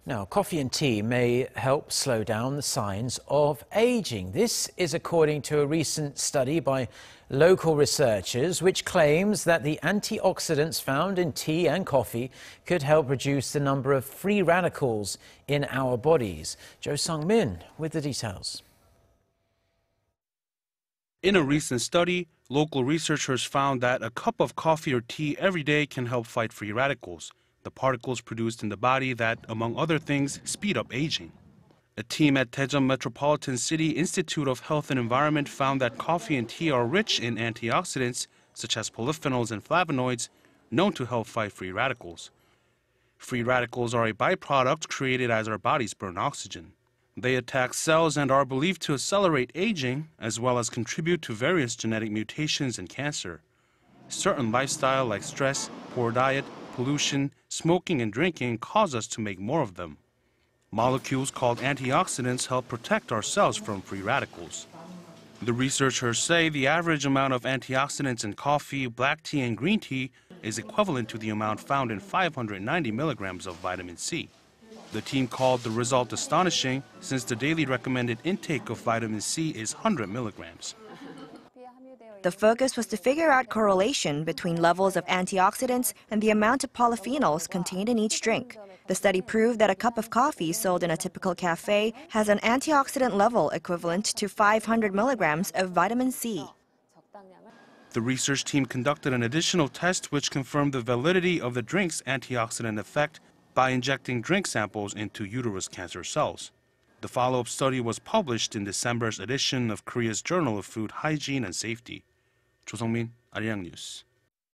Now, coffee and tea may help slow down the signs of aging. This is according to a recent study by local researchers, which claims that the antioxidants found in tea and coffee could help reduce the number of free radicals in our bodies. Cho Sung-min with the details. In a recent study, local researchers found that a cup of coffee or tea every day can help fight free radicals, the particles produced in the body that, among other things, speed up aging. A team at Daejeon Metropolitan City Institute of Health and Environment found that coffee and tea are rich in antioxidants, such as polyphenols and flavonoids, known to help fight free radicals. Free radicals are a byproduct created as our bodies burn oxygen. They attack cells and are believed to accelerate aging, as well as contribute to various genetic mutations and cancer. Certain lifestyle like stress, poor diet, pollution, smoking, and drinking cause us to make more of them. Molecules called antioxidants help protect our cells from free radicals. The researchers say the average amount of antioxidants in coffee, black tea, and green tea is equivalent to the amount found in 590 milligrams of vitamin C. The team called the result astonishing, since the daily recommended intake of vitamin C is 100 milligrams. The focus was to figure out correlation between levels of antioxidants and the amount of polyphenols contained in each drink. The study proved that a cup of coffee sold in a typical cafe has an antioxidant level equivalent to 500 milligrams of vitamin C. The research team conducted an additional test which confirmed the validity of the drink's antioxidant effect by injecting drink samples into uterus cancer cells. The follow-up study was published in December's edition of Korea's Journal of Food Hygiene and Safety. Cho Sung-min, Arirang News.